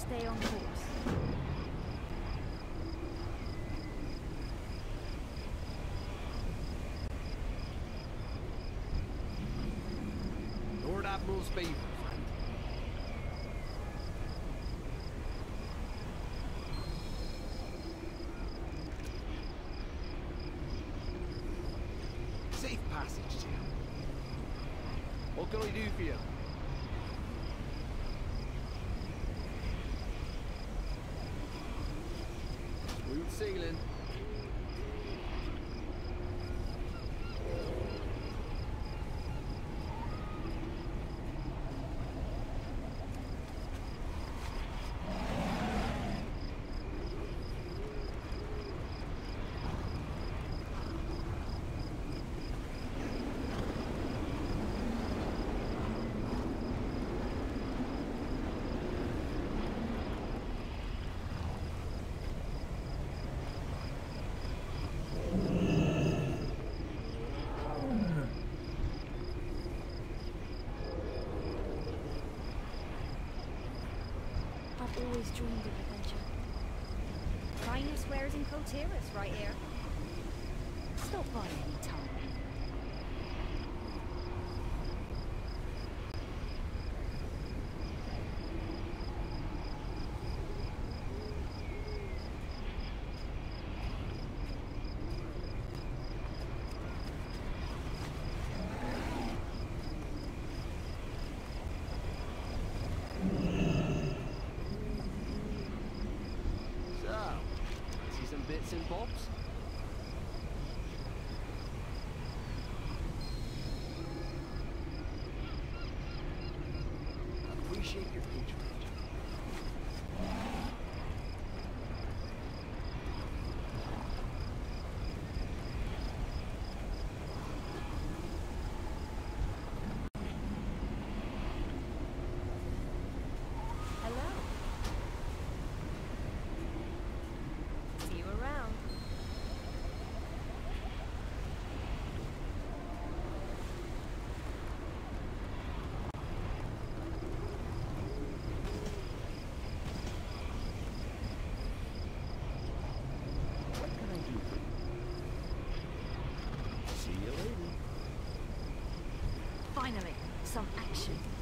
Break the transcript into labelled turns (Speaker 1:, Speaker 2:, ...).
Speaker 1: stay on course.
Speaker 2: Lord Admiral's favor, friend. Safe passage, Jim. What can I do for you? Smooth sailing.
Speaker 1: I've always dreamed of adventure. Finest wares in Coteras, right here. Stop by any time.
Speaker 2: See some bits and bobs? Appreciate your patronage.
Speaker 1: Hello. See you around.
Speaker 2: What can I do for you? See you later.
Speaker 1: Finally, some action.